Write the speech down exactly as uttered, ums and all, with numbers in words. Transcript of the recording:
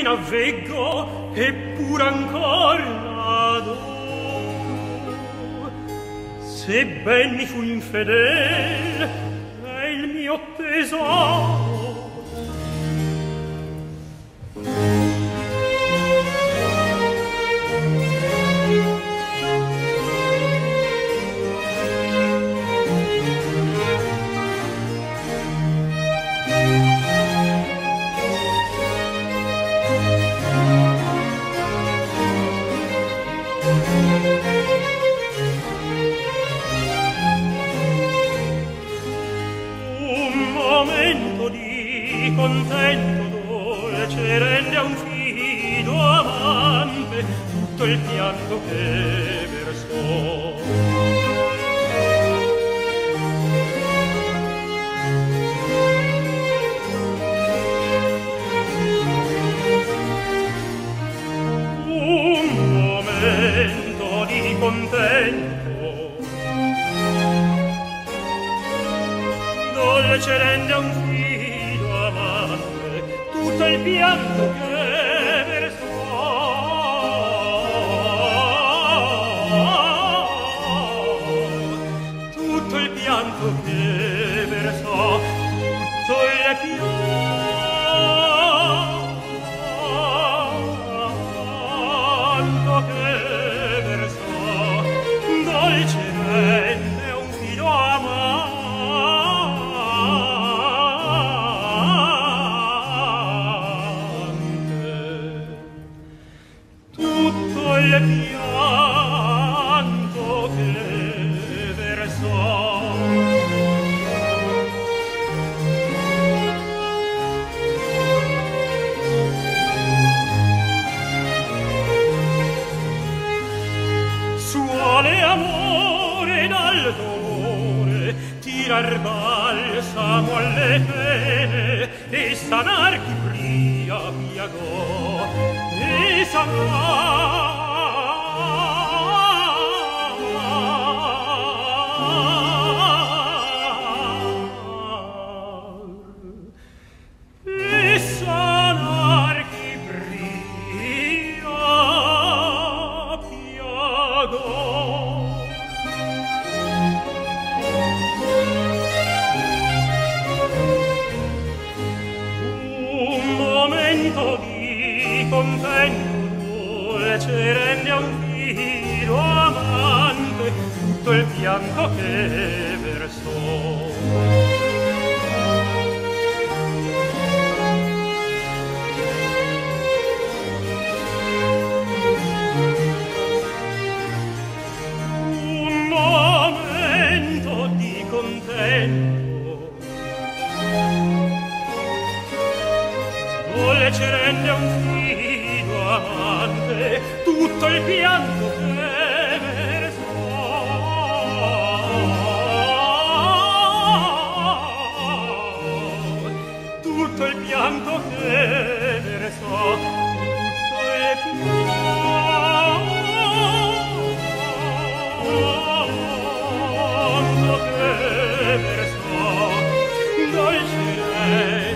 in avveggo, eppur ancor l'adoro. Se ben mi fu infedel, è il mio tesoro. Contento dolce rende a un fido amante tutto il pianto che versò. Un momento di contento dolce rende a un fido tutto il pianto che versò. Tutto il pianto che versò. Tutto il pianto che versò. Dolce rende un fido amante il pianto che versò. Suole amore dal dolore, tirar balsamo alle pene e sanar chi pria piagò e sanar contento dolce rende a un fido amante tutto il pianto che versò. Un momento di contento dolce rende a un fido amante tutto il pianto che versò. Tutto il pianto che versò. Tutto il pianto che versò. Dolce